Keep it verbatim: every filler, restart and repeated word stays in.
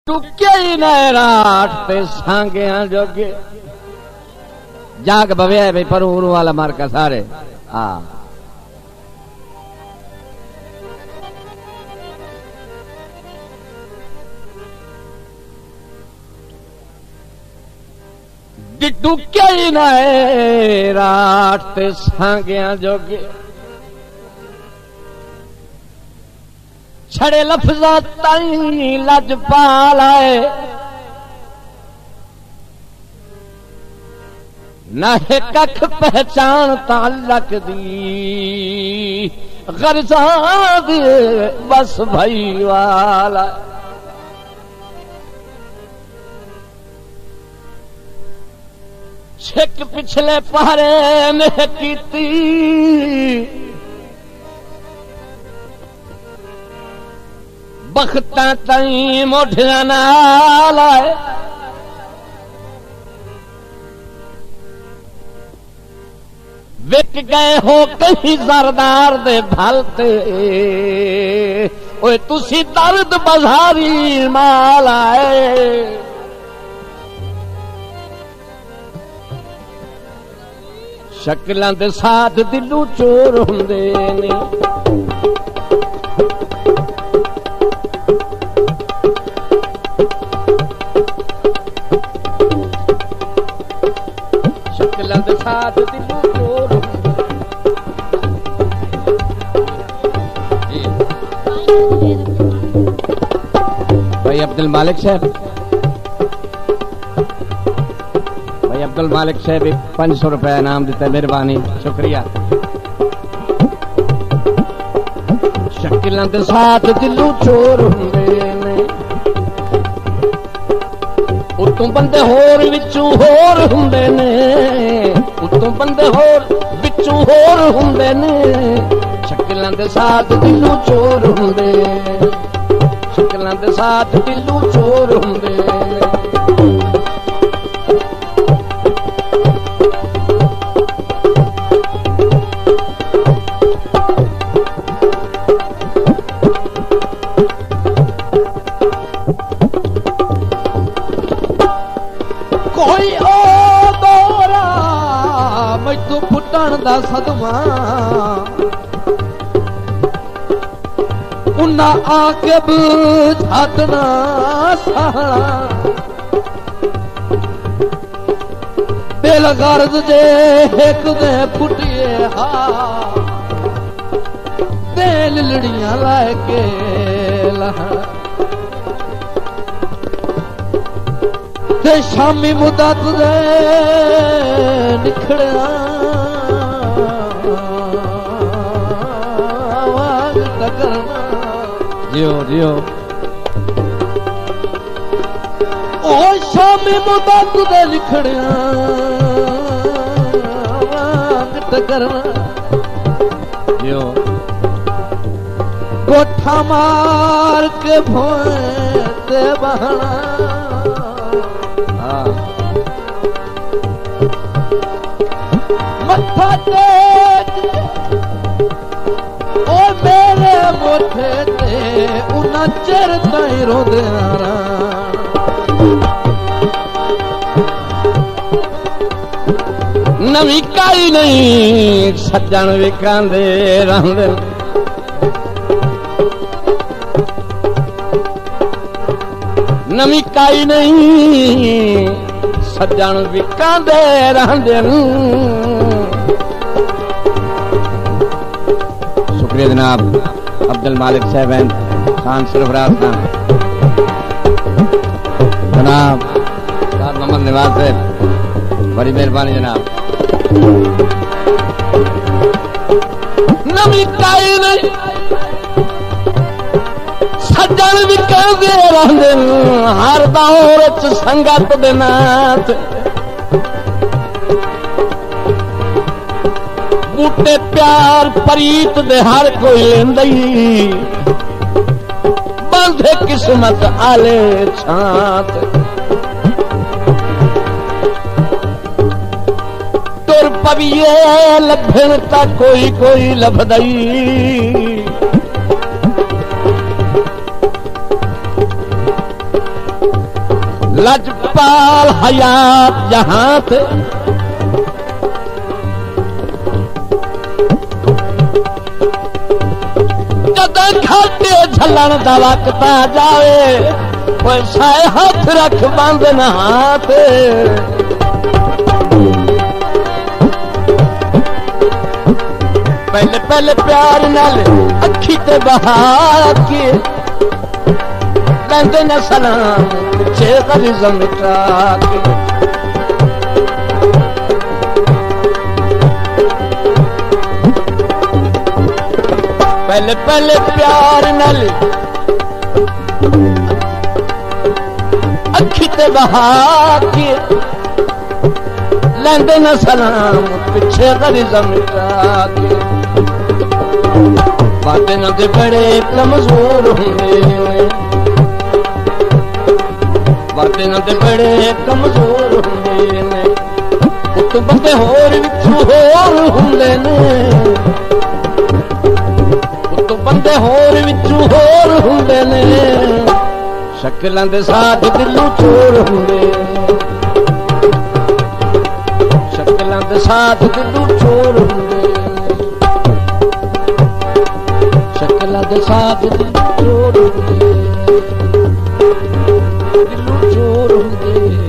टुके ही न रात ते सांगिया जोगे जाग भव्या है भाई पर उरू वाला मार का सारे आ टुके ही न रात ते सांगिया जोगे छड़े लफ्जा ताई लज पालाए न कख पहचान तालक दी गर्जा दे बस भई वाला छिक पिछले पारे में कीती बख्ता तई मोढ़िया नाल विक गए हो कहीं सरदार दे भलते ओए तुसी दर्द बाजारी माल आए शक्लां दे साथ दिलू चोर हुंदे ने साथ दिलू चोर भाई अब्दुल मालिक साहब भाई अब्दुल मालिक साहब पांच सौ रुपया इनाम देता है मेहरबानी शुक्रिया शक्लां दे साथ दिलू चोर हुंदे ने उतों बंदे होर विचों होर हुंदे ने उतों बंदे होर विचों होर हुंदे ने शक्लां दे साथ दिलू चोर हुंदे शक्लां दे साथ दिलू चोर हुंदे कोई ओ दोरा मैथों फुटण दा सदमा उन्ना आके बुझातना सहा दिल गर्ज जे एक दे फुटिए हा दिल लड़ियां लाए के लहा ते शामी मुदत दे निखड़िया आवाज तकरना जियो जियो ओ शामी मुदत दे निखड़िया आवाज तकरना जियो गोठा मार के भोए ते बहना मत्था टेक ओ मेरे मोठे ते उन्ना चिर ताईं रोंदे आना नवीं काई नहीं सज्जन विकांदे रहंदे नवीं काई नहीं सज्जन विकांदे रहंदे शुक्रिया जनाब अब्दुल मालिक साहब एंड खान सरफराज खान जनाब साहब मोहम्मद नवाज साहब बड़ी मेहरबानी जनाब नवीं काई नहीं सज्जन भी कहते रहते हर दौर च संगत दे नाथ बूटे प्यार प्रीत दे हर कोई लेंदई बंधे किस्मत आले छात तुर पविए लभन ता कोई कोई लभदई लजपाल हयात जहां थे जद घाटे झलन दा वक्त आ जावे पैसाए हाथ रख बंद न हाथ पहले पहले प्यार नाल अखी ते बहा के लेंदे न सलाम पिछे गरीज़ मिटा के पहले पहले प्यार नाल अखी ते बहा के लेंदे न सलाम पिछे गरीज़ मिटा के बातें न दे बड़े कमजोर होंगे बातें न दे बड़े कमजोर होंगे पुत बंदे होर विचों होर होंगे ने पुत बंदे होर विचों होर होंगे ने शक्लां दे साथ दिलों चोर होंगे शक्लां दे साथ दिलों चोर होंगे शक्लां दे साथ दिलों चोर होंगे दिलों चोर होंगे